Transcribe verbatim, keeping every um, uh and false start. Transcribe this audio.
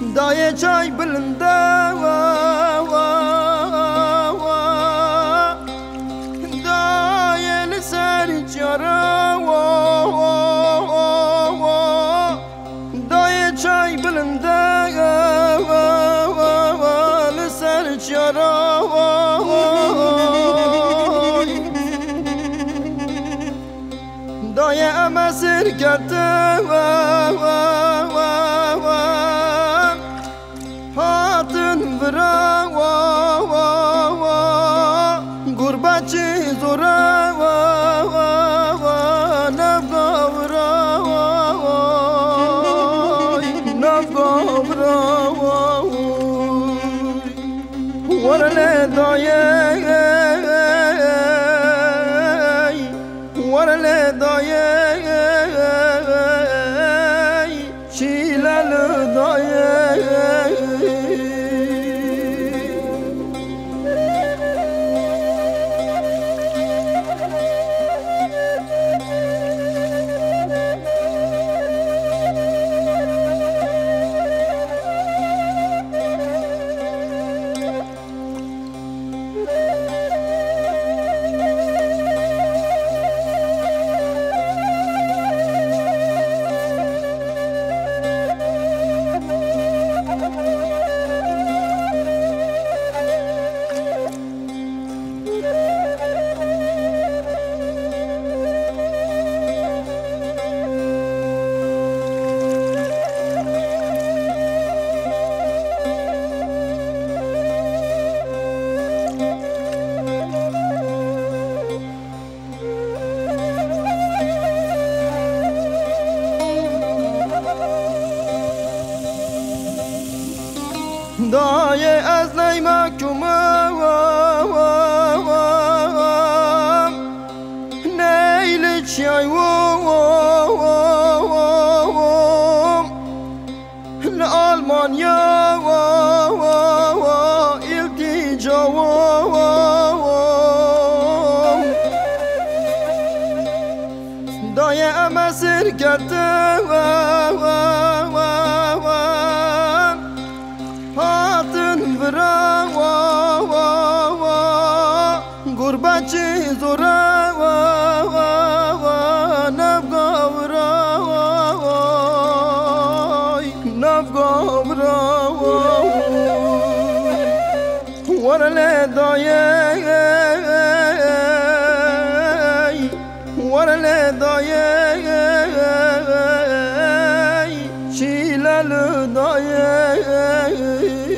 دایه چای بلنده دایه لسر جاره دایه چای بلنده لسر جاره دایه اما سرکته هاتن برا گربچی زورا نفگا برا نفگا برا ورله دایه ورله دایه شیلل دایه دایه از نیمکم نیل چیایم لآلمانیا التجاوم دایه اما سرکته هاتن برا گربچی زورا نفگا برا نفگا برا ورله دایه ورله دایه شیلل دایه